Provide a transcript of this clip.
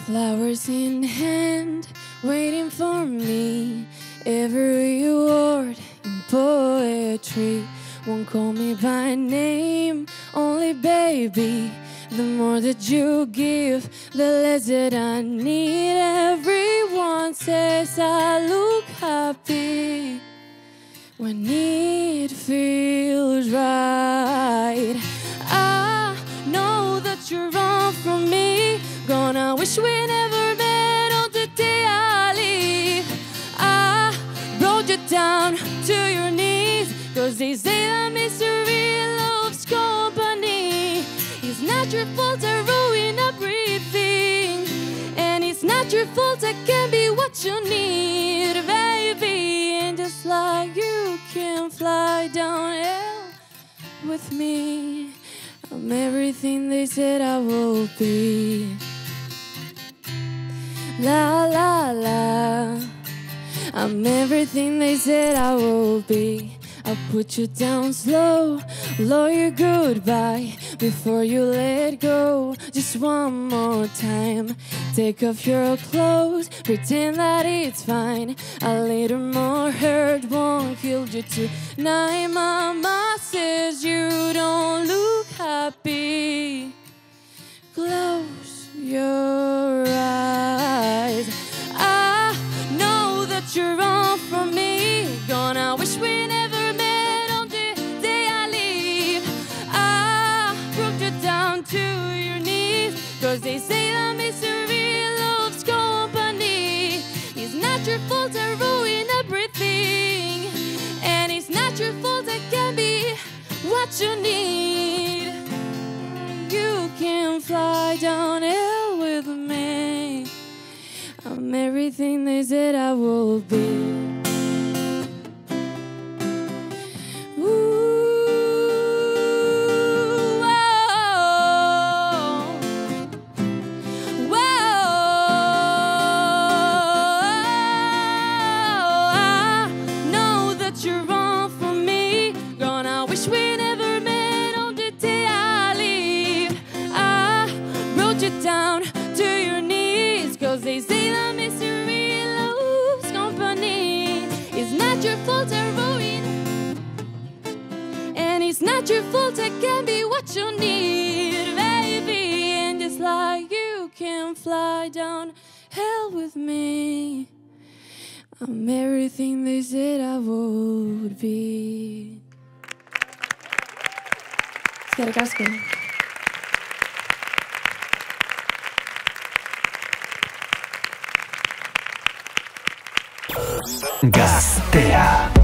Flowers in hand, waiting for me. Every word in poetry won't call me by name, only baby. The more that you give, the less that I need. Everyone says I look happy when it feels right. I know that you're wrong from me. Gonna wish we never met on the day I leave. I brought you down to your knees, 'cause they say that misery loves company. It's not your fault I ruin everything, and it's not your fault I can't be what you need, baby. And just like you can fly down hell with me, I'm everything they said I will be. La la la, I'm everything they said I will be. I'll put you down slow, blow your goodbye before you let go. Just one more time, take off your clothes, pretend that it's fine. A little more hurt won't kill you tonight. Mama says you don't look happy. Close your eyes. I know that you're wrong for me. Gonna wish we never met on the day I leave. I broke you down to your knees, 'cause they say that misery loves company. It's not your fault I ruin everything, and it's not your fault I can't be what you need. You can fly down hell with me. I'm everything they said I will be. Down to your knees, 'cause they say that misery loves company. It's not your fault I ruin, and it's not your fault I can't be what you need, baby. And just like you can fly down hell with me, I'm everything they said I would be. Gastea. Gaztea.